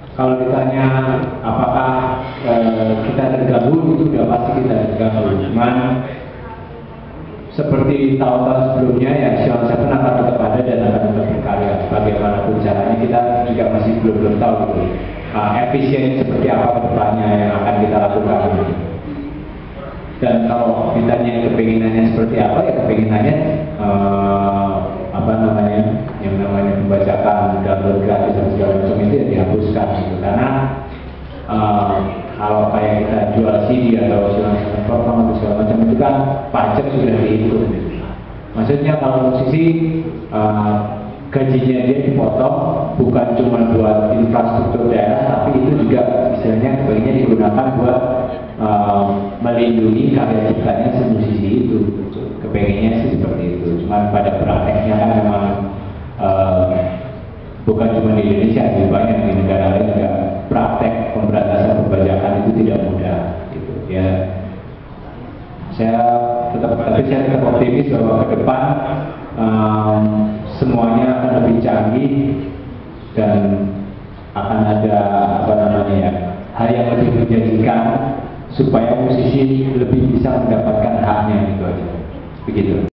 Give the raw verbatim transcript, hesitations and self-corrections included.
Kalau ditanya apakah eh, kita terganggu, itu sudah pasti kita terganggu. Cuman seperti tahun-tahun sebelumnya ya, Sion Seven akan tetap ada dan akan tetap berkarya. Bagaimanapun caranya kita juga masih belum belum tahu gitu. Uh, efisiennya seperti apa kedepannya yang akan kita lakukan. Dan kalau ditanya kepinginannya seperti apa, ya kepinginannya uh, apa namanya, yang namanya membacakan download gratis dan segala macam itu ya dihapuskan gitu. Karena uh, kalau kayak kita jual C D atau platform atau segala macam itu kan pajak sudah dihitung. Maksudnya kalau musisi uh, gajinya dia dipotong bukan cuma buat infrastruktur daerah, tapi itu juga istilahnya kebanyakan digunakan buat uh, melindungi karya ciptanya si musisi itu. Kepengennya sih seperti itu. Cuma pada prakteknya kan memang uh, bukan cuma di Indonesia, di banyak di negara lain juga praktek pemberantasan perpajakan itu tidak mudah. Gitu. Ya, saya tetap, tapi saya tetap optimis bahwa ke depan um, semuanya akan lebih canggih dan akan ada apa namanya ya, hal yang lebih menjanjikan supaya musisi lebih bisa mendapatkan haknya gitu aja. Begitu.